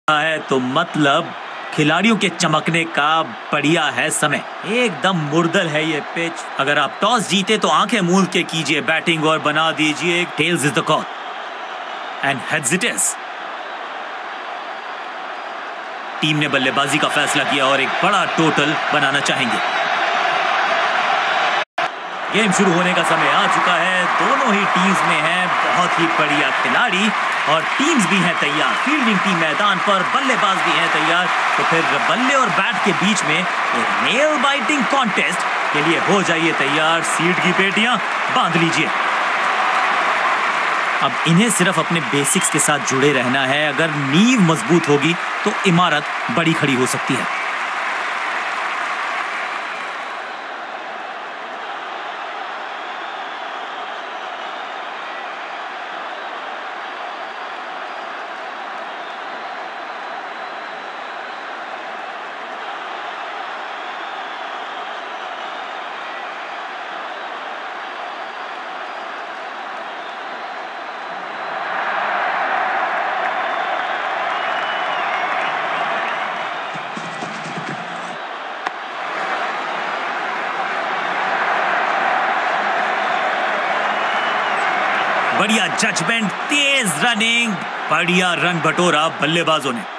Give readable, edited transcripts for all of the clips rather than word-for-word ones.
है तो मतलब खिलाड़ियों के चमकने का बढ़िया है समय। एकदम मुर्दल है ये पिच। अगर आप टॉस जीते तो आंखें मूंद के कीजिए बैटिंग और बना दीजिए tails is the call and heads it is. Team ने बल्लेबाजी का फैसला किया और एक बड़ा टोटल बनाना चाहेंगे। गेम शुरू होने का समय आ चुका है। दोनों ही टीम्स में हैं बहुत ही बढ़िया खिलाड़ी और टीम्स भी हैं तैयार। फील्डिंग टीम मैदान पर, बल्लेबाज भी हैं तैयार। तो फिर बल्ले और बैट के बीच में एक नेल बाइटिंग कॉन्टेस्ट के लिए हो जाइए तैयार। सीट की पेटियां बांध लीजिए। अब इन्हें सिर्फ अपने बेसिक्स के साथ जुड़े रहना है। अगर नींव मजबूत होगी तो इमारत बड़ी खड़ी हो सकती है। बढ़िया जजमेंट, तेज रनिंग, बढ़िया रन बटोरा बल्लेबाजों ने।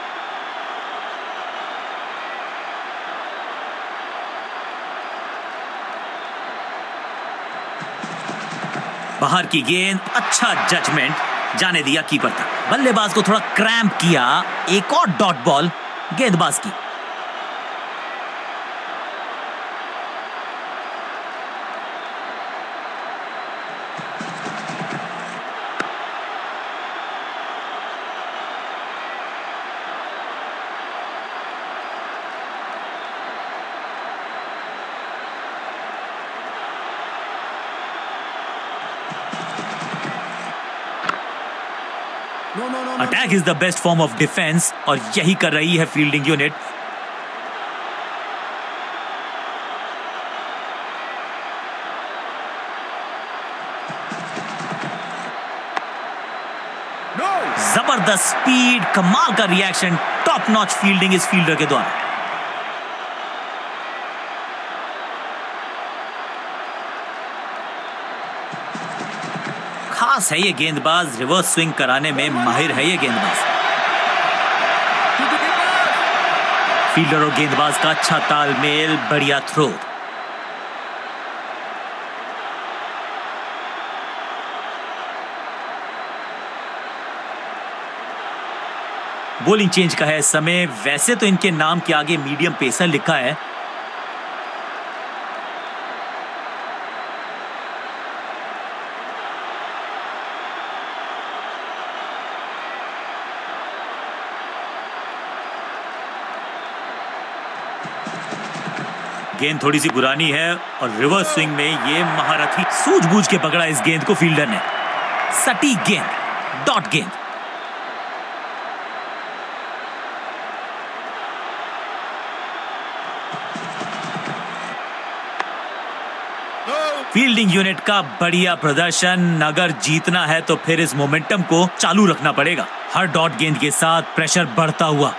बाहर की गेंद, अच्छा जजमेंट, जाने दिया कीपर तक। बल्लेबाज को थोड़ा क्रैम्प किया। एक और डॉट बॉल गेंदबाज की। Attack is the best form of defence और यही कर रही है फील्डिंग यूनिट। जबरदस्त स्पीड, कमाल का रिएक्शन, टॉप नॉच फील्डिंग इस फील्डर के द्वारा। खास है ये गेंदबाज, रिवर्स स्विंग कराने में माहिर है ये गेंदबाज। फील्डर और गेंदबाज का अच्छा तालमेल, बढ़िया थ्रो। बॉलिंग चेंज का है समय। वैसे तो इनके नाम के आगे मीडियम पेसर लिखा है। गेंद थोड़ी सी पुरानी है और रिवर्स स्विंग में ये महारथी सूझबूझ के पकड़ा इस गेंद को फील्डर ने। सटीक गेंद, डॉट गेंद। फील्डिंग यूनिट का बढ़िया प्रदर्शन। अगर जीतना है तो फिर इस मोमेंटम को चालू रखना पड़ेगा। हर डॉट गेंद के साथ प्रेशर बढ़ता हुआ।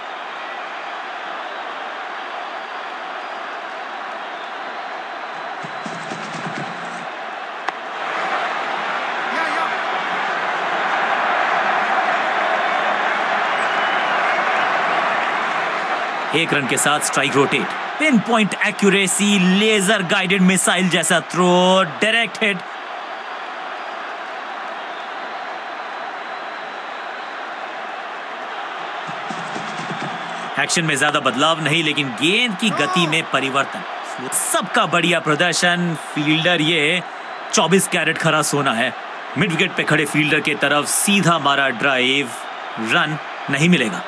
एक रन के साथ strike rotate. Pin point accuracy, laser guided missile जैसा थ्रो, डायरेक्ट हिट। एक्शन में ज्यादा बदलाव नहीं, लेकिन गेंद की गति में परिवर्तन। सबका बढ़िया प्रदर्शन। फील्डर ये 24 कैरेट खरा सोना है। मिड विकेट पे खड़े फील्डर के तरफ सीधा मारा ड्राइव, रन नहीं मिलेगा।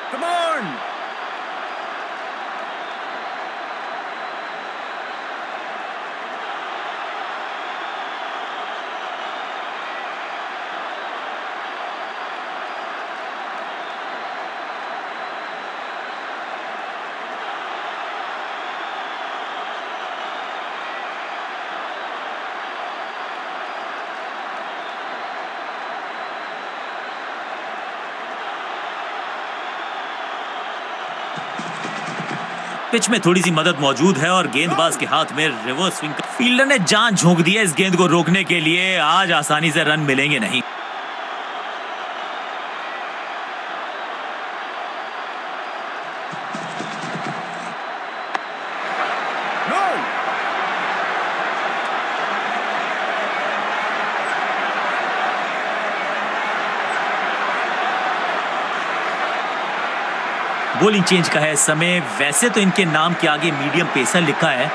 पिच में थोड़ी सी मदद मौजूद है और गेंदबाज के हाथ में रिवर्स स्विंग। फील्डर ने जान झोंक दी है इस गेंद को रोकने के लिए। आज आसानी से रन मिलेंगे नहीं। बॉलिंग चेंज का है समय। वैसे तो इनके नाम के आगे मीडियम पेसर लिखा है।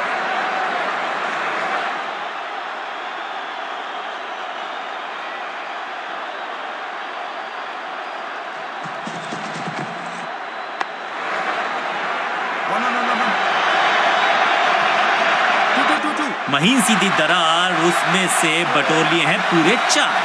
महीन सीधी दरार, उसमें से बटोर लिए हैं पूरे 4।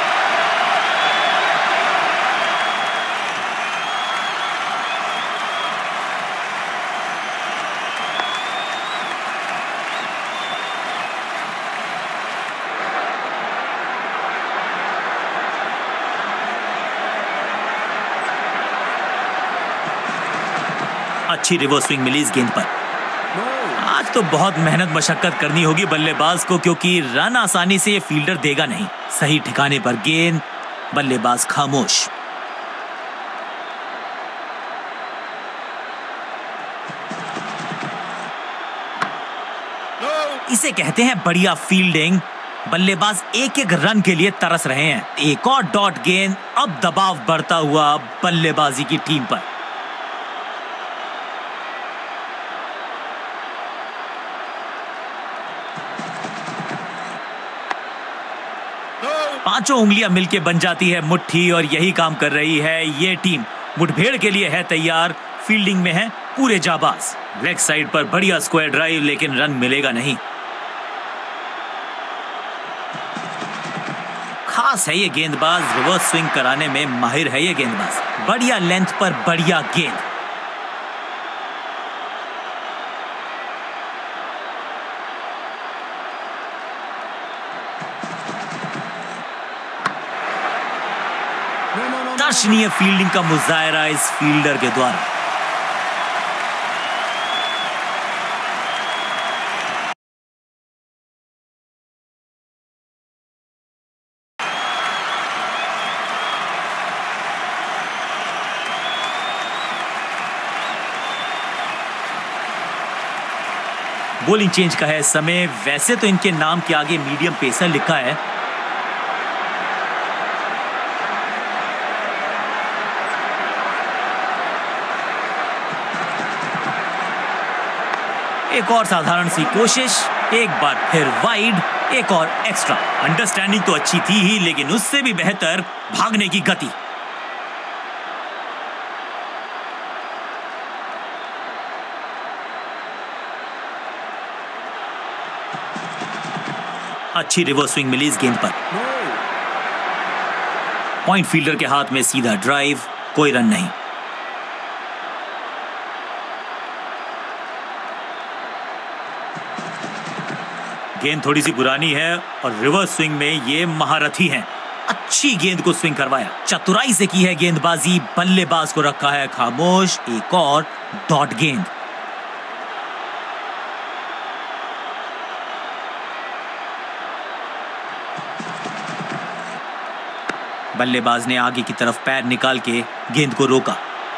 अच्छी रिवर्स स्विंग मिली इस गेंद पर। आज तो बहुत मेहनत मशक्कत करनी होगी बल्लेबाज को, क्योंकि रन आसानी से ये फील्डर देगा नहीं। सही ठिकाने पर गेंद, बल्लेबाज खामोश। इसे कहते हैं बढ़िया फील्डिंग। बल्लेबाज एक एक रन के लिए तरस रहे हैं। एक और डॉट गेंद। अब दबाव बढ़ता हुआ बल्लेबाजी की टीम पर। पांचों उंगलियां मिलके बन जाती है मुट्ठी, और यही काम कर रही है ये टीम। मुठभेड़ के लिए है तैयार। फील्डिंग में है पूरे जाबाज। लेग साइड पर बढ़िया स्क्वायर ड्राइव, लेकिन रन मिलेगा नहीं। खास है ये गेंदबाज, रिवर्स स्विंग कराने में माहिर है ये गेंदबाज। बढ़िया लेंथ पर बढ़िया गेंद। दर्शनीय फील्डिंग का मुजाहरा इस फील्डर के द्वारा। बॉलिंग चेंज का है समय। वैसे तो इनके नाम के आगे मीडियम पेसर लिखा है। एक और साधारण सी कोशिश, एक बार फिर वाइड, एक और एक्स्ट्रा। अंडरस्टैंडिंग तो अच्छी थी ही, लेकिन उससे भी बेहतर भागने की गति। अच्छी रिवर्स स्विंग मिली इस गेंद पर। पॉइंट फील्डर के हाथ में सीधा ड्राइव, कोई रन नहीं। गेंद थोड़ी सी पुरानी है और रिवर्स स्विंग में ये महारथी हैं। अच्छी गेंद को स्विंग करवाया। चतुराई से की है गेंदबाजी। बल्लेबाज को रखा है खामोश। एक और डॉट गेंद। बल्लेबाज ने आगे की तरफ पैर निकाल के गेंद को रोका।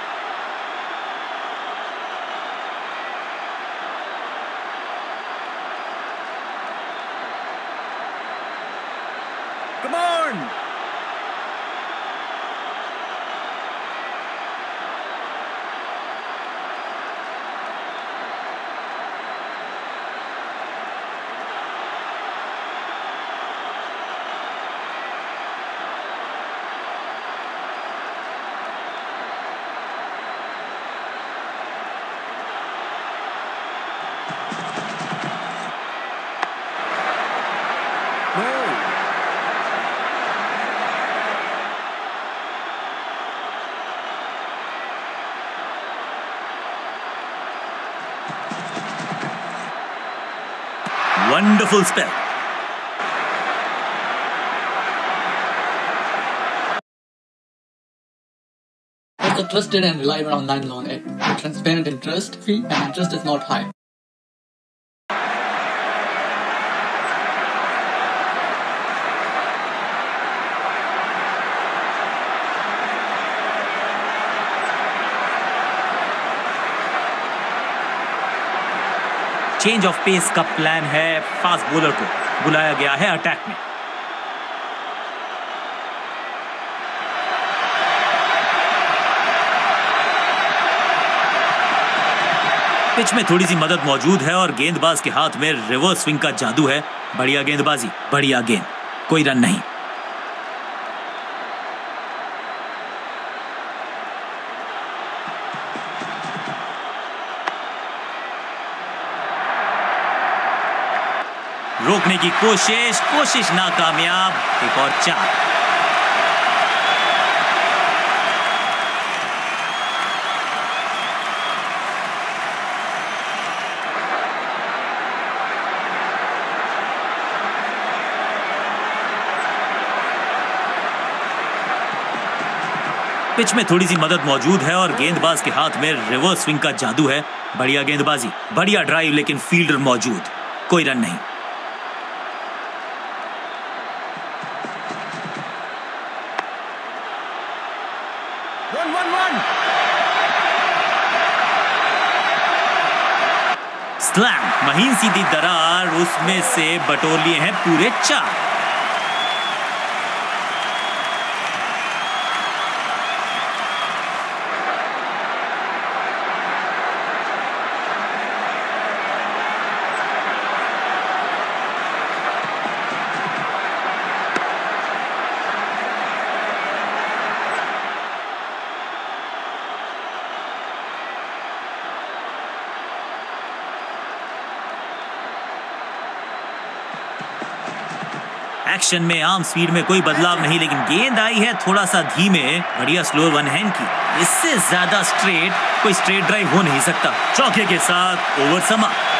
Wonderful spell. It's a trusted and reliable online loan app. It's transparent interest fee and interest is not high. Change of pace का प्लान है, फास्ट बॉलर को बुलाया गया है अटैक में। पिच में थोड़ी सी मदद मौजूद है और गेंदबाज के हाथ में रिवर्स स्विंग का जादू है। बढ़िया गेंदबाजी, बढ़िया गेंद, कोई रन नहीं। रोकने की कोशिश नाकामयाब। एक और 4। पिच में थोड़ी सी मदद मौजूद है और गेंदबाज के हाथ में रिवर्स स्विंग का जादू है। बढ़िया गेंदबाजी, बढ़िया ड्राइव, लेकिन फील्डर मौजूद, कोई रन नहीं। स्लैम, महीन सीधी दरार, उसमें से बटोर लिए हैं पूरे 4। एक्शन में आर्म स्पीड में कोई बदलाव नहीं, लेकिन गेंद आई है थोड़ा सा धीमे। बढ़िया स्लो वन हैंड की, इससे ज्यादा स्ट्रेट कोई स्ट्रेट ड्राइव हो नहीं सकता। चौके के साथ ओवर समाप्त।